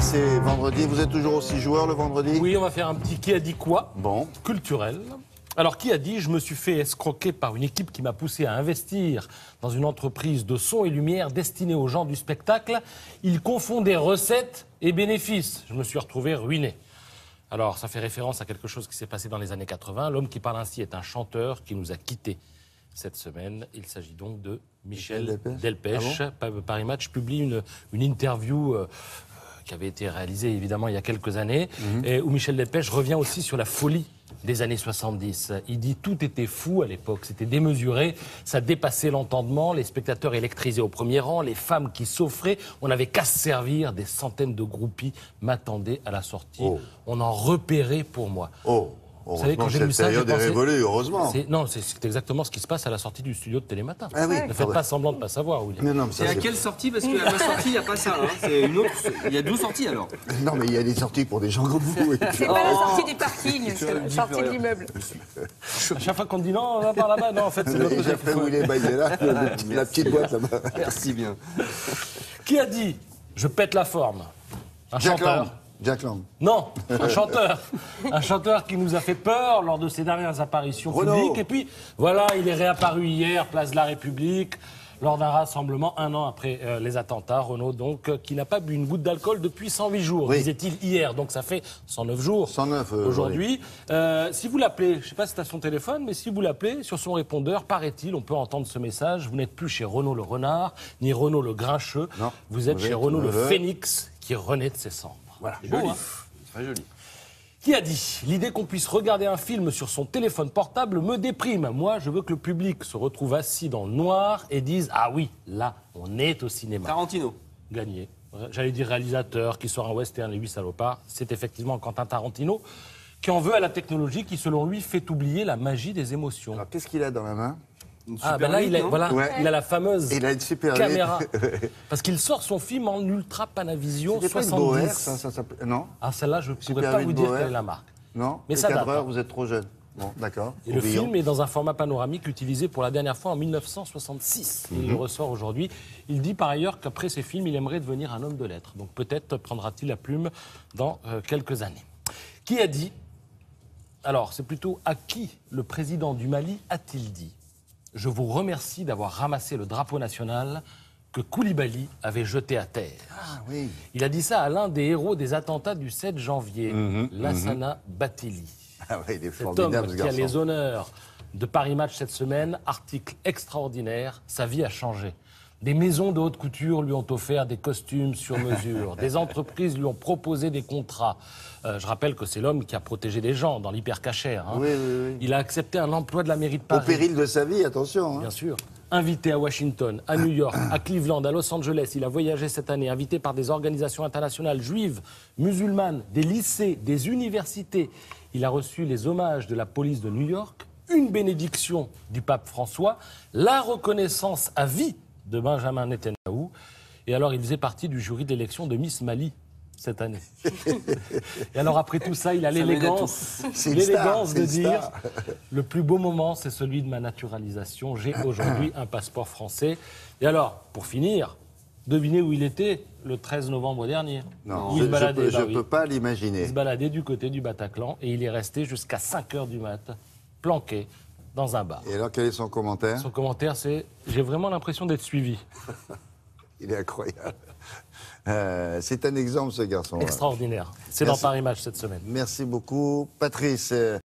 c'est vendredi. Vous êtes toujours aussi joueur le vendredi? Oui, on va faire un petit qui a dit quoi culturel. Alors, qui a dit « Je me suis fait escroquer par une équipe qui m'a poussé à investir dans une entreprise de son et lumière destinée aux gens du spectacle. Ils confondaient recettes et bénéfices. Je me suis retrouvé ruiné. » Alors, ça fait référence à quelque chose qui s'est passé dans les années 80. L'homme qui parle ainsi est un chanteur qui nous a quittés cette semaine. Il s'agit donc de Michel Delpech. Ah bon? Paris Match publie une interview qui avait été réalisée évidemment il y a quelques années, et où Michel Delpech revient aussi sur la folie des années 70. Il dit « Tout était fou à l'époque, c'était démesuré, ça dépassait l'entendement, les spectateurs électrisés au premier rang, les femmes qui s'offraient, on n'avait qu'à se servir, des centaines de groupies m'attendaient à la sortie. On en repérait pour moi. » Vous savez, quand j'ai lu ça, période est révolue, heureusement. Non, c'est exactement ce qui se passe à la sortie du studio de Télématin. Ah oui. Ne faites pas semblant de ne pas savoir, William. C'est à quelle sortie? Parce qu'à ma sortie, il n'y a pas ça. Hein. C'est une autre. Il y a 12 sorties alors. Non, mais il y a des sorties pour des gens comme vous. C'est pas la sortie du parking, c'est la sortie de l'immeuble. À chaque fois qu'on dit non, on va par là-bas. Non, en fait, c'est notre côté. J'ai fait où il est là, la petite boîte là-bas. Merci bien. Qui a dit « Je pète la forme » Un chanteur. Jack Lang. Non, un chanteur. Un chanteur qui nous a fait peur lors de ses dernières apparitions publiques. Et puis, voilà, il est réapparu hier, place de la République, lors d'un rassemblement, un an après les attentats. Renaud, donc, qui n'a pas bu une goutte d'alcool depuis 108 jours, disait-il hier. Donc, ça fait 109 jours 109 aujourd'hui. Si vous l'appelez, je ne sais pas si c'est à son téléphone, mais si vous l'appelez, sur son répondeur, paraît-il, on peut entendre ce message. Vous n'êtes plus chez Renaud le renard, ni Renaud le grincheux. Non, vous êtes chez Renaud le phénix, qui renaît de ses cendres. Voilà, joli. Beau, hein. Très joli. Qui a dit « L'idée qu'on puisse regarder un film sur son téléphone portable me déprime. Moi, je veux que le public se retrouve assis dans le noir et dise « Ah oui, là, on est au cinéma. » Tarantino. Gagné. J'allais dire réalisateur, qui sort un western, Les 8 salopards. C'est effectivement Quentin Tarantino qui en veut à la technologie qui, selon lui, fait oublier la magie des émotions. Alors, qu'est-ce qu'il a dans la main? Ah, ben là, il a la fameuse il a une super caméra. Parce qu'il sort son film en ultra Panavision 70. Ça, non. Ah, celle-là, je ne pourrais pas vous dire quelle est la marque. Non, mais ça date. Cadreur, vous êtes trop jeune. Bon, d'accord. Et le film est dans un format panoramique utilisé pour la dernière fois en 1966. Il le ressort aujourd'hui. Il dit par ailleurs qu'après ces films, il aimerait devenir un homme de lettres. Donc peut-être prendra-t-il la plume dans quelques années. Qui a dit? Alors, c'est plutôt à qui le président du Mali a-t-il dit? Je vous remercie d'avoir ramassé le drapeau national que Koulibaly avait jeté à terre. Ah, oui. Il a dit ça à l'un des héros des attentats du 7 janvier, Lassana Bathily. Ah oui, il est Cet formidable, homme ce qui a garçon. les honneurs de Paris Match cette semaine, article extraordinaire, sa vie a changé. Des maisons de haute couture lui ont offert des costumes sur mesure. Des entreprises lui ont proposé des contrats. Je rappelle que c'est l'homme qui a protégé des gens dans l'hypercachère. Hein. Oui, oui, oui. Il a accepté un emploi de la mairie de Paris. Au péril de sa vie, attention. Hein. Bien sûr. Invité à Washington, à New York, à Cleveland, à Los Angeles, il a voyagé cette année, invité par des organisations internationales juives, musulmanes, des lycées, des universités. Il a reçu les hommages de la police de New York, une bénédiction du pape François, la reconnaissance à vie de Benjamin Netanyahou. Et alors, il faisait partie du jury d'élection de Miss Mali cette année. Et alors, après tout ça, il a l'élégance de dire « Le plus beau moment, c'est celui de ma naturalisation. J'ai aujourd'hui un passeport français. » Et alors, pour finir, devinez où il était le 13 novembre dernier. Non, je ne peux pas l'imaginer. Il se baladait du côté du Bataclan et il est resté jusqu'à 5 h du mat', planqué dans un bar. Et alors, quel est son commentaire? Son commentaire, c'est « J'ai vraiment l'impression d'être suivi. » Il est incroyable. C'est un exemple, ce garçon. Extraordinaire. C'est dans Paris Match cette semaine. Merci beaucoup. Patrice.